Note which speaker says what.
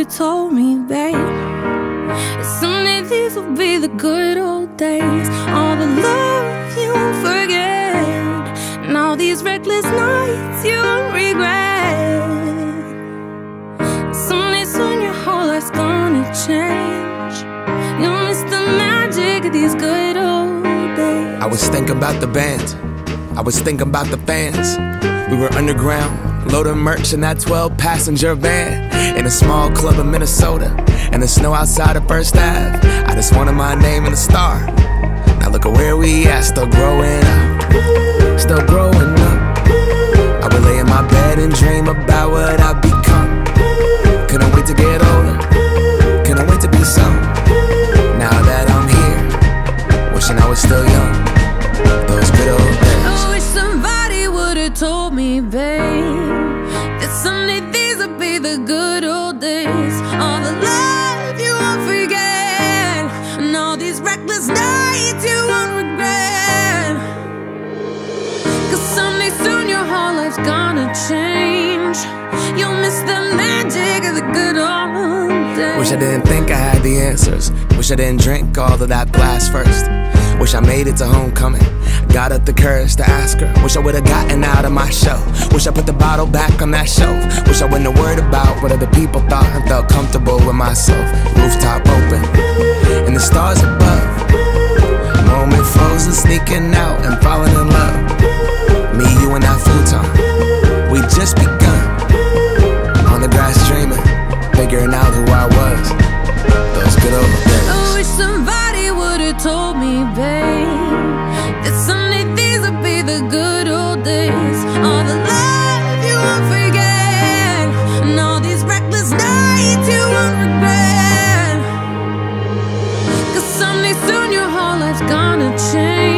Speaker 1: would've told me, babe, that someday these will be the good old days. All the love you won't forget, and all these reckless nights you won't regret. Someday soon your whole life's gonna change. You'll miss the magic of these good old days.
Speaker 2: I was thinking about the band, I was thinking about the fans. We were underground, loading merch in that 12-passenger van, in a small club in Minnesota, and the snow outside of First Ave. I just wanted my name and a star. Now look at where we at, still growing up, still growing up. I would lay in my bed and dream about what I'd become. Couldn't wait to get older, couldn't wait to be some. Now that I'm here, wishing I was still young. Those good old days.
Speaker 1: I wish somebody would've told me, babe, that someday these would be the good old days. All the love you won't forget, and all these reckless nights you won't regret. Cause someday soon your whole life's gonna change. You'll miss the magic of the good old days.
Speaker 2: Wish I didn't think I had the answers. Wish I didn't drink all of that glass first. Wish I made it to homecoming, got up the courage to ask her. Wish I would've gotten out of my shell. Wish I put the bottle back on that shelf. Wish I wouldn't have worried about what other people thought, and felt comfortable with myself. Rooftop open, and the stars above. Moment frozen, sneaking out and falling in love. Me, you, and that futon, we just begun. On the grass dreaming, figuring out who I was. Those good old days.
Speaker 1: I wish somebody would've told me, babe, that someday these would be the good old days. All the love you won't forget, and all these reckless nights you won't regret. Cause someday soon your whole life's gonna change.